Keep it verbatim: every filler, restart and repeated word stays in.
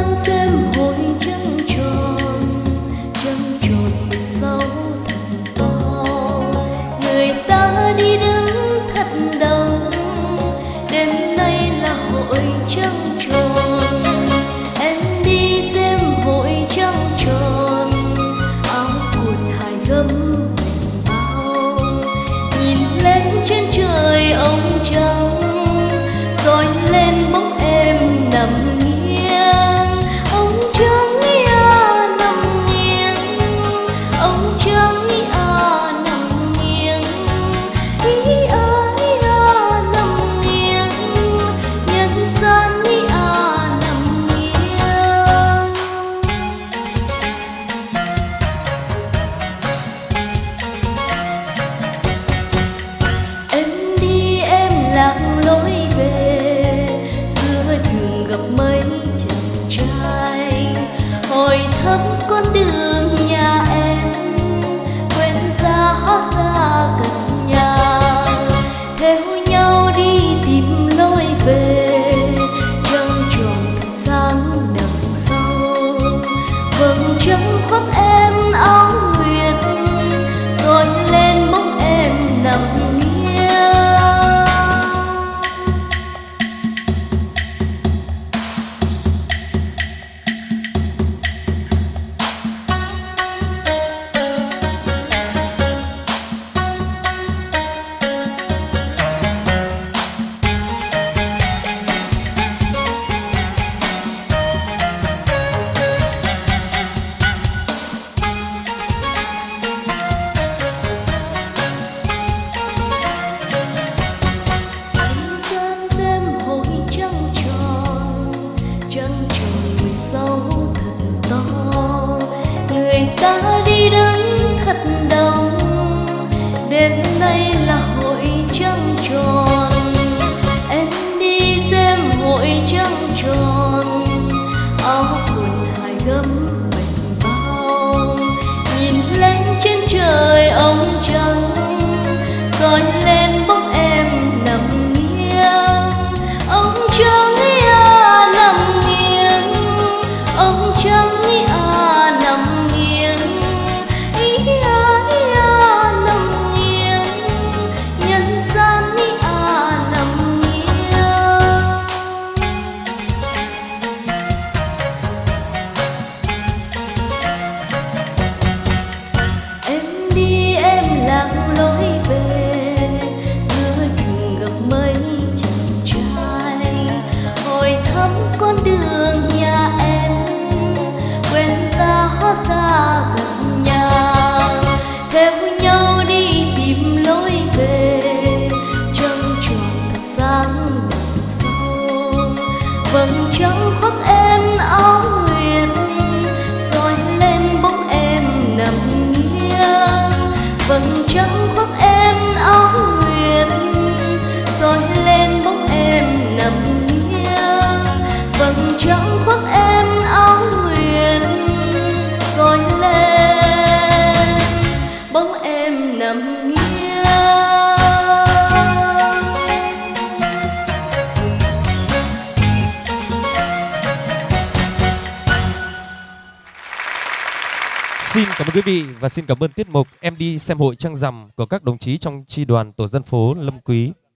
sáng xem hội trăng tròn, trăng tròn mười sáu thật to. Người ta đi đứng thật đông, đêm nay là hội trăng tròn. Em đi xem hội trăng tròn, áo quần thải gấm mảnh bao, nhìn lên trên trời ông trăng soi lên bóng em nằm nghiêng. Ông trăng ý à nằm nghiêng, ông trăng ý à nằm nghiêng, ý à ý à nằm nghiêng, nhân gian ý à nằm nghiêng. Em đi em lạc lối về, giữa đường gặp mấy chàng trai, hỏi thăm con đường nhà em, quên ra hóa ra gần nhà. Theo nhau đi tìm lối về, trăng tròn thật sáng đằng sau. Vầng trăng khoác em áo nguyệt, soi lên bóng em nằm nghiêng. Anh gian xem hội trăng tròn, trăng tròn mười sáu thật to. Người ta đi đứng thật đông, đêm nay là hội trăng tròn. Em đi xem hội trăng tròn, áo quần thải gấm mảnh bao, nhìn lên trên trời ông trăng soi lên bóng em nằm nghiêng. Ông trăng ý à nằm nghiêng, ông trăng ý à nằm nghiêng, ý à ý à nằm nghiêng, nhân gian ý à nằm nghiêng. Em đi em lạc lối về, giữa đường gặp mấy chàng trai, hỏi thăm con đường nhà em, quên ra hóa ra gần nhà. Theo nhau đi tìm lối về, trăng tròn thật sáng đằng sau. Vầng trăng khoác em áo nguyệt, soi lên bóng em nằm nghiêng. Vầng trăng khoác em áo nguyệt, soi lên bóng em nằm nghiêng. Vầng trăng khoác em áo nguyệt, soi lên bóng em nằm nghiêng. Xin cảm ơn quý vị và xin cảm ơn tiết mục Em đi xem hội trăng rằm của các đồng chí trong chi đoàn tổ dân phố Lâm Quý.